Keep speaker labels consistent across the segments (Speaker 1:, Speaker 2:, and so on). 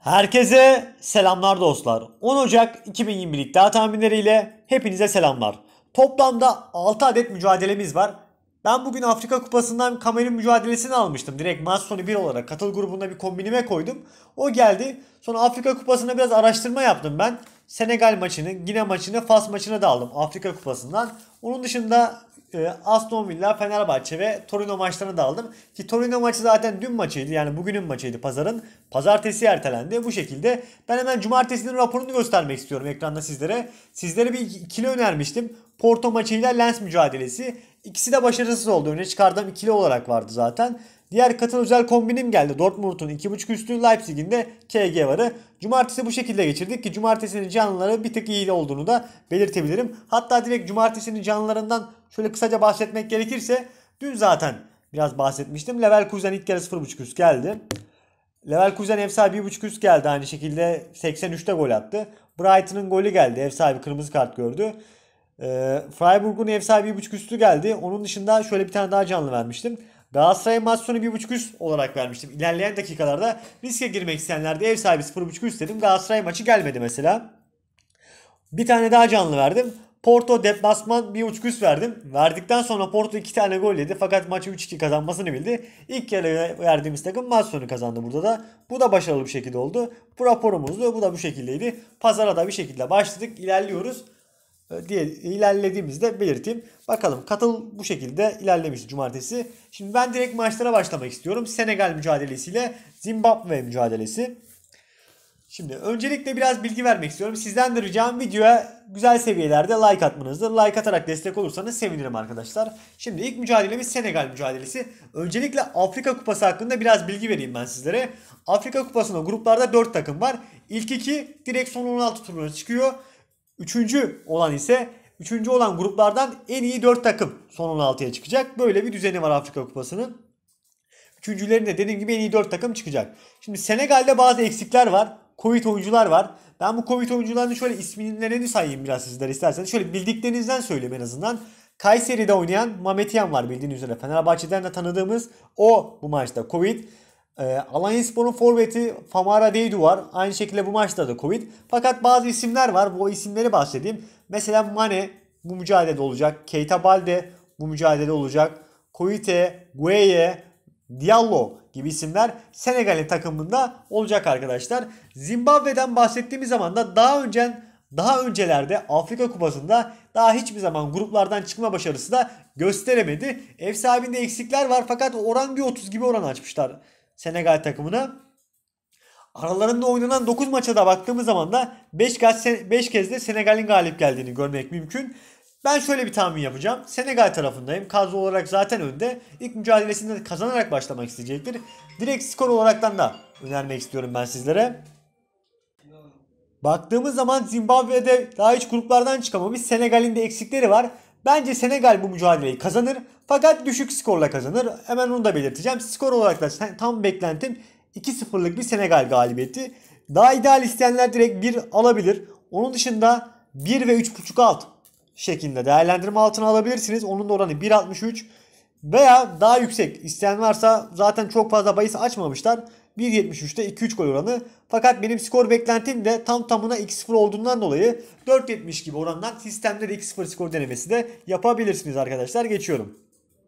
Speaker 1: Herkese selamlar dostlar. 10 Ocak 2021 iddia tahminleriyle hepinize selamlar. Toplamda 6 adet mücadelemiz var. Ben bugün Afrika Kupası'ndan Kamerun mücadelesini almıştım. Direkt maç sonu 1 olarak katıl grubunda bir kombinime koydum. O geldi. Sonra Afrika Kupası'na biraz araştırma yaptım ben. Senegal maçını, Gine maçını, Fas maçını da aldım Afrika Kupası'ndan. Onun dışında Aston Villa, Fenerbahçe ve Torino maçlarını da aldım. Ki Torino maçı zaten dün maçıydı, yani bugünün maçıydı pazarın. Pazartesi ertelendi bu şekilde. Ben hemen cumartesinin raporunu göstermek istiyorum ekranda sizlere. Sizlere bir ikili önermiştim. Porto maçıyla Lens mücadelesi. İkisi de başarısız oldu. Öne çıkardığım ikili olarak vardı zaten. Diğer katıl özel kombinim geldi. Dortmund'un 2.5 üstü, Leipzig'in de KG varı. Cumartesi bu şekilde geçirdik ki cumartesinin canlıları bir tık iyi olduğunu da belirtebilirim. Hatta direkt cumartesinin canlılarından şöyle kısaca bahsetmek gerekirse dün zaten biraz bahsetmiştim. Leverkusen ilk yarı 0.5 üst geldi. Leverkusen ev sahibi 1.5 üst geldi. Aynı şekilde 83'te gol attı. Brighton'ın golü geldi. Ev sahibi kırmızı kart gördü. Freiburg'un ev sahibi 1.5 üstü geldi. Onun dışında şöyle bir tane daha canlı vermiştim. Galatasaray maç sonu 1.5 üst olarak vermiştim. İlerleyen dakikalarda riske girmek isteyenler de ev sahibi 0.5 üst dedim. Galatasaray maçı gelmedi mesela. Bir tane daha canlı verdim. Porto deplasman 1.5 üst verdim. Verdikten sonra Porto 2 tane gol yedi. Fakat maçı 3-2 kazanmasını bildi. İlk yarı verdiğimiz takım maç sonu kazandı burada da. Bu da başarılı bir şekilde oldu. Bu raporumuzdu. Bu da bu şekildeydi. Pazara da bir şekilde başladık. İlerliyoruz diye ilerlediğimizde belirteyim. Bakalım katıl bu şekilde ilerlemiş cumartesi. Şimdi ben direkt maçlara başlamak istiyorum. Senegal mücadelesiyle Zimbabwe mücadelesi. Şimdi öncelikle biraz bilgi vermek istiyorum. Sizden de ricam videoya güzel seviyelerde like atmanızdır. Like atarak destek olursanız sevinirim arkadaşlar. Şimdi ilk mücadelemiz Senegal mücadelesi. Öncelikle Afrika Kupası hakkında biraz bilgi vereyim ben sizlere. Afrika Kupası'nda gruplarda 4 takım var. İlk 2 direkt son 16 turuna çıkıyor. Üçüncü olan gruplardan en iyi 4 takım son 16'ya çıkacak. Böyle bir düzeni var Afrika Kupası'nın. Üçüncülerin de dediğim gibi en iyi 4 takım çıkacak. Şimdi Senegal'de bazı eksikler var. Covid oyuncular var. Ben bu Covid oyuncularının şöyle isimlerini sayayım biraz sizlere isterseniz. Şöyle bildiklerinizden söyleyeyim en azından. Kayseri'de oynayan Mametyan var bildiğiniz üzere. Fenerbahçe'den de tanıdığımız o bu maçta Covid. Alanyaspor'un forveti Famara Deydu var. Aynı şekilde bu maçta da Covid. Fakat bazı isimler var. Bu isimleri bahsedeyim. Mesela Mane bu mücadelede olacak. Keita Balde bu mücadelede olacak. Koite, Gueye, Diallo gibi isimler Senegal'in takımında olacak arkadaşlar. Zimbabwe'den bahsettiğimiz zaman da daha öncelerde Afrika Kupası'nda daha hiçbir zaman gruplardan çıkma başarısı da gösteremedi. Ev sahibinde eksikler var fakat oran bir 30 gibi oran açmışlar Senegal takımına. Aralarında oynanan 9 maça da baktığımız zaman da 5 kez de Senegal'in galip geldiğini görmek mümkün. Ben şöyle bir tahmin yapacağım. Senegal tarafındayım. Kadro olarak zaten önde. İlk mücadelesinde de kazanarak başlamak isteyecektir. Direkt skor olaraktan da önermek istiyorum ben sizlere. Baktığımız zaman Zimbabwe'de daha hiç gruplardan çıkamamış. Senegal'in de eksikleri var. Bence Senegal bu mücadeleyi kazanır. Fakat düşük skorla kazanır. Hemen onu da belirteceğim. Skor olarak da tam beklentim 2-0'lık bir Senegal galibiyeti. Daha ideal isteyenler direkt 1 alabilir. Onun dışında 1 ve 3.5 alt şeklinde değerlendirme altına alabilirsiniz. Onun da oranı 1.63 veya daha yüksek isteyen varsa zaten çok fazla bahis açmamışlar. 1.73'te 2-3 gol oranı. Fakat benim skor beklentim de tam tamına 2-0 olduğundan dolayı 4.70 gibi orandan sistemde de 2-0 skor denemesi de yapabilirsiniz arkadaşlar. Geçiyorum.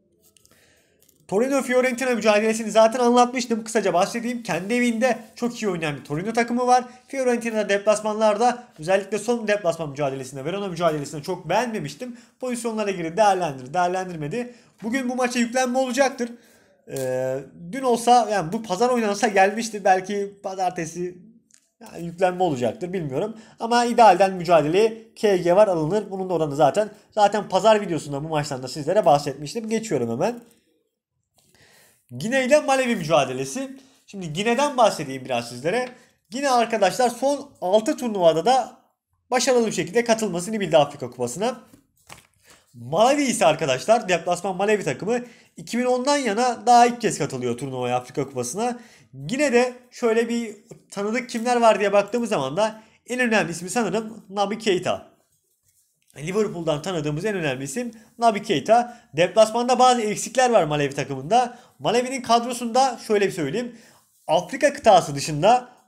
Speaker 1: Torino Fiorentina mücadelesini zaten anlatmıştım. Kısaca bahsedeyim. Kendi evinde çok iyi oynayan bir Torino takımı var. Fiorentina'da deplasmanlarda özellikle son deplasman mücadelesinde, Verona mücadelesinde çok beğenmemiştim. Pozisyonlara girdi, değerlendirmedi. Bugün bu maça yüklenme olacaktır. Dün olsa yani bu pazar oynansa gelmişti. Belki pazartesi yani yüklenme olacaktır bilmiyorum. Ama idealden mücadeleye KG var alınır. Bunun da oranı zaten pazar videosunda bu maçtan da sizlere bahsetmiştim. Geçiyorum hemen. Gine ile Malevi mücadelesi. Şimdi Gine'den bahsedeyim biraz sizlere. Gine arkadaşlar son 6 turnuvada da başarılı bir şekilde katılmasını bildi Afrika Kupası'na. Malevi ise arkadaşlar deplasman Malevi takımı 2010'dan yana daha ilk kez katılıyor turnuvaya Afrika Kupası'na. Yine de şöyle bir tanıdık kimler var diye baktığımız zaman da en önemli ismi sanırım Naby Keita. Liverpool'dan tanıdığımız en önemli isim Naby Keita. Deplasmanda bazı eksikler var Malevi takımında. Malevi'nin kadrosunda şöyle bir söyleyeyim. Afrika kıtası dışında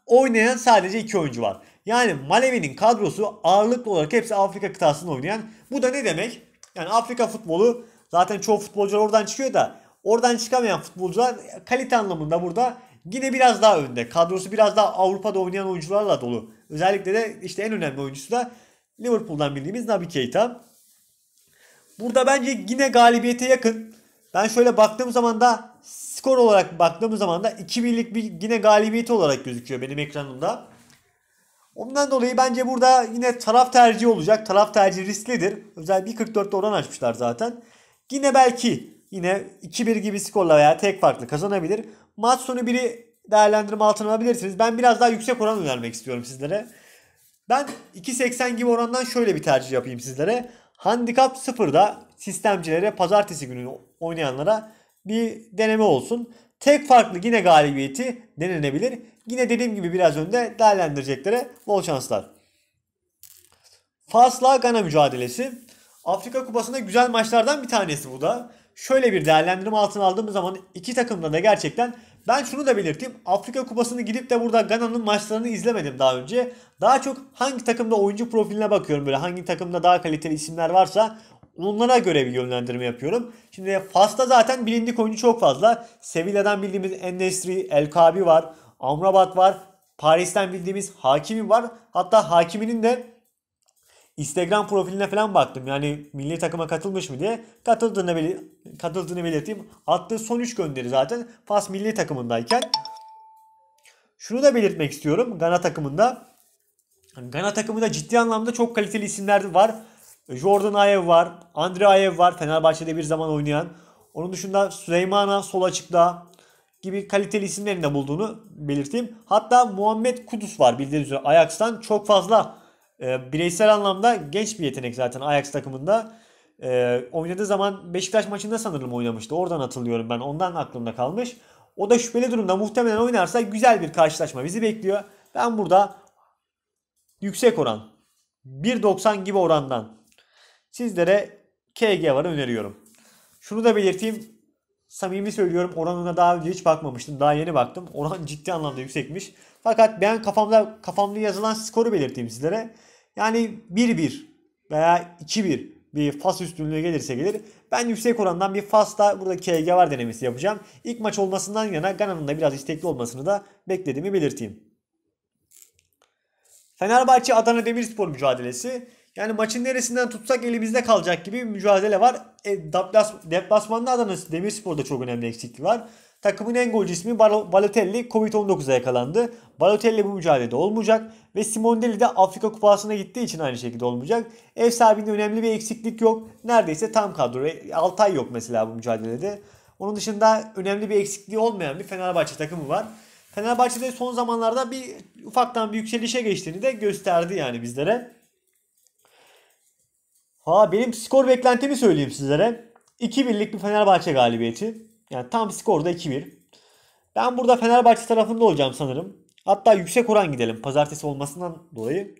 Speaker 1: oynayan sadece 2 oyuncu var. Yani Malevi'nin kadrosu ağırlıklı olarak hepsi Afrika kıtasında oynayan. Bu da ne demek? Yani Afrika futbolu zaten çoğu futbolcular oradan çıkıyor da oradan çıkamayan futbolcular kalite anlamında burada yine biraz daha önde. Kadrosu biraz daha Avrupa'da oynayan oyuncularla dolu. Özellikle de işte en önemli oyuncusu da Liverpool'dan bildiğimiz Naby Keita. Burada bence yine galibiyete yakın. Ben şöyle baktığım zaman da skor olarak baktığım zaman da 2-1'lik bir yine galibiyeti olarak gözüküyor benim ekranımda. Ondan dolayı bence burada yine taraf tercihi olacak. Taraf tercihi risklidir. Özel 1.44'te oran açmışlar zaten. Yine belki yine 2-1 gibi skorla veya tek farklı kazanabilir. Maç sonu biri değerlendirme altına alabilirsiniz. Ben biraz daha yüksek oran önermek istiyorum sizlere. Ben 2.80 gibi orandan şöyle bir tercih yapayım sizlere. Handikap 0'da sistemcilere pazartesi günü oynayanlara bir deneme olsun. Tek farklı yine galibiyeti denenebilir. Yine dediğim gibi biraz önde değerlendireceklere bol şanslar. Fas'la Gana mücadelesi. Afrika Kupası'nda güzel maçlardan bir tanesi bu da. Şöyle bir değerlendirme altına aldığımız zaman iki takımda da gerçekten ben şunu da belirteyim. Afrika Kupası'nı gidip de burada Gana'nın maçlarını izlemedim daha önce. Daha çok hangi takımda oyuncu profiline bakıyorum. Böyle hangi takımda daha kaliteli isimler varsa onlara göre bir yönlendirme yapıyorum. Şimdi Fas'ta zaten bilindik oyuncu çok fazla. Sevilla'dan bildiğimiz En-Nesyri, El Kaabi var. Amrabat var. Paris'ten bildiğimiz Hakimi var. Hatta Hakimi'nin de Instagram profiline falan baktım. Yani milli takıma katılmış mı diye. Katıldığını belirteyim. Attığı son 3 gönderi zaten Fas milli takımındayken. Şunu da belirtmek istiyorum. Gana takımında ciddi anlamda çok kaliteli isimler var. Jordan Ayew var. Andre Ayew var. Fenerbahçe'de bir zaman oynayan. Onun dışında Süleymana sol açıkta gibi kaliteli isimlerin de bulduğunu belirteyim. Hatta Muhammed Kudus var bildiğiniz üzere Ajax'tan. Çok fazla bireysel anlamda genç bir yetenek zaten Ajax takımında. Oynadığı zaman Beşiktaş maçında sanırım oynamıştı. Oradan hatırlıyorum ben. Ondan aklımda kalmış. O da şüpheli durumda muhtemelen oynarsa güzel bir karşılaşma bizi bekliyor. Ben burada yüksek oran 1.90 gibi orandan sizlere KG varı öneriyorum. Şunu da belirteyim. Samimi söylüyorum oranına daha önce hiç bakmamıştım. Daha yeni baktım. Oran ciddi anlamda yüksekmiş. Fakat ben kafamda yazılan skoru belirteyim sizlere. Yani 1-1 veya 2-1 bir Fas üstünlüğü gelirse gelir. Ben yüksek orandan bir Fas'ta burada KG var denemesi yapacağım. İlk maç olmasından yana Gana'nın da biraz istekli olmasını da beklediğimi belirteyim. Fenerbahçe Adana Demirspor mücadelesi. Yani maçın neresinden tutsak elimizde kalacak gibi bir mücadele var. Deplasmanda Adana Demirspor'da çok önemli eksikliği var. Takımın en golcü ismi Balotelli Covid-19'a yakalandı. Balotelli bu mücadelede olmayacak. Ve Simonelli de Afrika Kupası'na gittiği için aynı şekilde olmayacak. Ev sahibinde önemli bir eksiklik yok. Neredeyse tam kadro. Altay yok mesela bu mücadelede. Onun dışında önemli bir eksikliği olmayan bir Fenerbahçe takımı var. Fenerbahçe'de son zamanlarda ufaktan bir yükselişe geçtiğini de gösterdi yani bizlere. Benim skor beklentimi söyleyeyim sizlere. 2-1'lik bir Fenerbahçe galibiyeti. Yani tam skorda 2-1. Ben burada Fenerbahçe tarafında olacağım sanırım. Hatta yüksek oran gidelim pazartesi olmasından dolayı.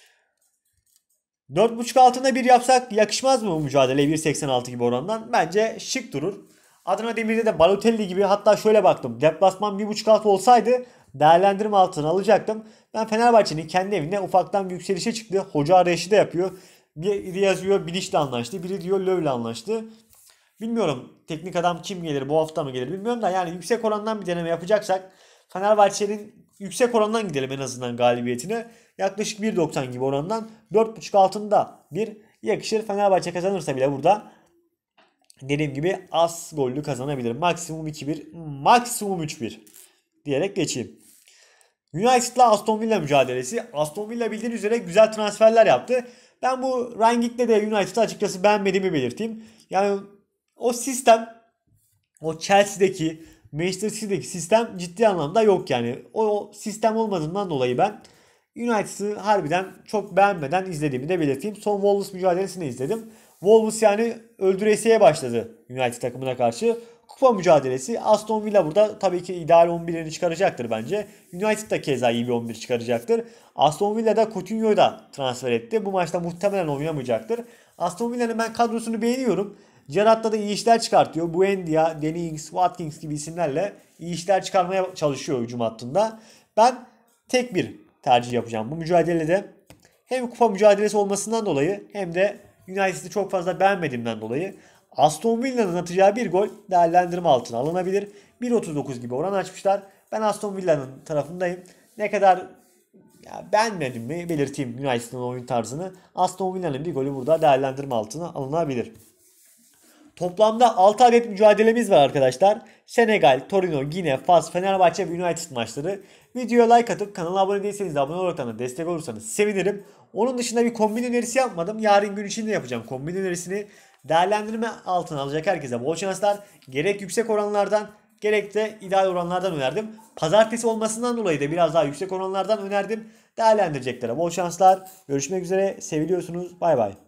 Speaker 1: 4.5 altında bir yapsak yakışmaz mı bu mücadele 1.86 gibi orandan? Bence şık durur. Adana Demir'de de Balotelli gibi hatta şöyle baktım. Deplasman 1.5 altı olsaydı değerlendirme altına alacaktım. Ben Fenerbahçe'nin kendi evinde ufaktan bir yükselişe çıktı. Hoca arayışı da yapıyor. Biri yazıyor Bilic'le anlaştı. Biri diyor Löw'le anlaştı. Bilmiyorum teknik adam kim gelir bu hafta mı gelir bilmiyorum da yani yüksek orandan bir deneme yapacaksak Fenerbahçe'nin yüksek orandan gidelim en azından galibiyetine. Yaklaşık 1.90 gibi orandan 4.5 altında bir yakışır. Fenerbahçe kazanırsa bile burada dediğim gibi az gollü kazanabilir. Maksimum 2-1, maksimum 3-1 diyerek geçeyim. United'la Aston Villa mücadelesi. Aston Villa bildiğiniz üzere güzel transferler yaptı. Ben bu Rangnick'le de United'ı açıkçası beğenmediğimi belirteyim. Yani o sistem, o Chelsea'deki, Manchester City'deki sistem ciddi anlamda yok yani. O sistem olmadığından dolayı ben United'ı harbiden çok beğenmeden izlediğimi de belirteyim. Son Wolves mücadelesini izledim. Wolves yani öldüresiye başladı United takımına karşı. Kupa mücadelesi. Aston Villa burada tabii ki ideal 11'ini çıkaracaktır bence. United da keza iyi bir 11 çıkaracaktır. Aston Villa da Coutinho'yu da transfer etti. Bu maçta muhtemelen oynamayacaktır. Aston Villa'nın ben kadrosunu beğeniyorum. Gerrard'da da iyi işler çıkartıyor. Buendia, Dennings, Watkins gibi isimlerle iyi işler çıkarmaya çalışıyor hücum hattında. Ben tek bir tercih yapacağım. Bu mücadelede hem kupa mücadelesi olmasından dolayı hem de United'ı çok fazla beğenmediğimden dolayı Aston Villa'nın atacağı bir gol değerlendirme altına alınabilir. 1.39 gibi oran açmışlar. Ben Aston Villa'nın tarafındayım. Ne kadar beğenmedim mi belirteyim United'ın oyun tarzını. Aston Villa'nın bir golü burada değerlendirme altına alınabilir. Toplamda 6 adet mücadelemiz var arkadaşlar. Senegal, Torino, Gine, Fas, Fenerbahçe ve United maçları. Videoya like atıp kanala abone değilseniz de abone olarak da destek olursanız sevinirim. Onun dışında bir kombin önerisi yapmadım. Yarın gün içinde yapacağım kombin önerisini. Değerlendirme altına alacak herkese bol şanslar. Gerek yüksek oranlardan gerek de ideal oranlardan önerdim. Pazartesi olmasından dolayı da biraz daha yüksek oranlardan önerdim. Değerlendireceklere bol şanslar. Görüşmek üzere. Seviliyorsunuz. Bay bay.